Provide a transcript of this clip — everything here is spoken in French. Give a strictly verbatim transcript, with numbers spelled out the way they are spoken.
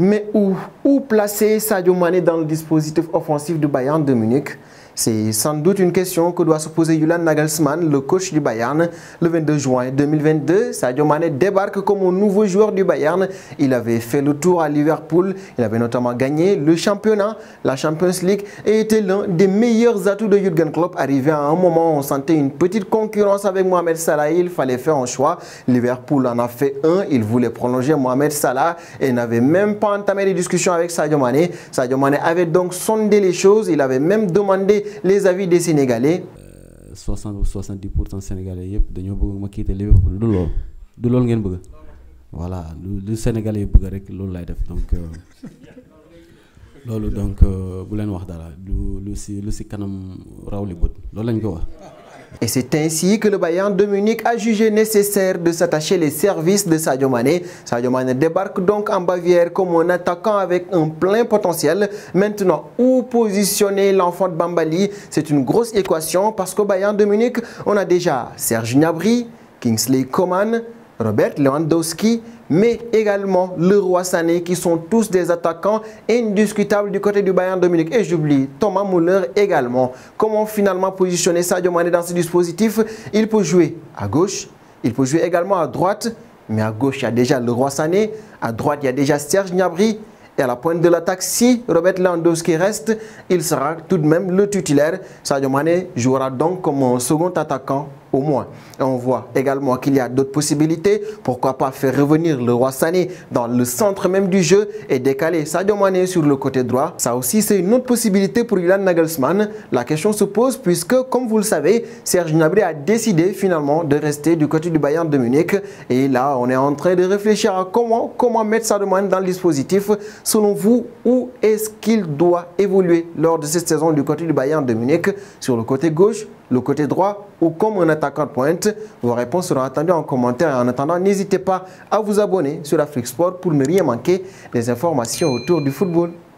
Mais où, où placer Sadio Mané dans le dispositif offensif du Bayern de Munich? C'est sans doute une question que doit se poser Julian Nagelsmann, le coach du Bayern. Le vingt-deux juin deux mille vingt-deux, Sadio Mané débarque comme un nouveau joueur du Bayern. Il avait fait le tour à Liverpool. Il avait notamment gagné le championnat, la Champions League et était l'un des meilleurs atouts de Jürgen Klopp. Arrivé à un moment où on sentait une petite concurrence avec Mohamed Salah, il fallait faire un choix. Liverpool en a fait un. Il voulait prolonger Mohamed Salah et n'avait même pas entamé des discussions avec Sadio Mané. Sadio Mané avait donc sondé les choses. Il avait même demandé les avis des Sénégalais. Euh, soixante ou soixante-dix pour cent Sénégalais yëpp dañoo bëgg ma quitter Liverpool du lool du lool ngeen bëgg voilà lu Sénégalais bëgg rek loolu lay def donc loolu donc bu leen wax dara lu lu si lu si kanam raw li bët loolu lañ ko wax. Et c'est ainsi que le Bayern de Munich a jugé nécessaire de s'attacher les services de Sadio Mané. Sadio Mané débarque donc en Bavière comme un attaquant avec un plein potentiel. Maintenant, où positionner l'enfant de Bambali? C'est une grosse équation parce qu'au Bayern de Munich, on a déjà Serge Gnabry, Kingsley Coman, Robert Lewandowski, mais également Leroy Sané qui sont tous des attaquants indiscutables du côté du Bayern de Munich. Et j'oublie Thomas Müller également. Comment finalement positionner Sadio Mané dans ce dispositif? Il peut jouer à gauche, il peut jouer également à droite, mais à gauche il y a déjà Leroy Sané, à droite il y a déjà Serge Gnabry. Et à la pointe de l'attaque, si Robert Lewandowski reste, il sera tout de même le titulaire. Sadio Mané jouera donc comme un second attaquant au moins. Et on voit également qu'il y a d'autres possibilités. Pourquoi pas faire revenir Leroy Sané dans le centre même du jeu et décaler Sadio Mané sur le côté droit. Ça aussi, c'est une autre possibilité pour Julian Nagelsmann. La question se pose puisque, comme vous le savez, Serge Gnabry a décidé finalement de rester du côté du Bayern de Munich. Et là, on est en train de réfléchir à comment, comment mettre Sadio Mané dans le dispositif. Selon vous, où est-ce qu'il doit évoluer lors de cette saison du côté du Bayern de Munich? Sur le côté gauche, le côté droit ou comme un attaquant de pointe? Vos réponses seront attendues en commentaire. Et en attendant, n'hésitez pas à vous abonner sur Afrique Sport pour ne rien manquer des informations autour du football.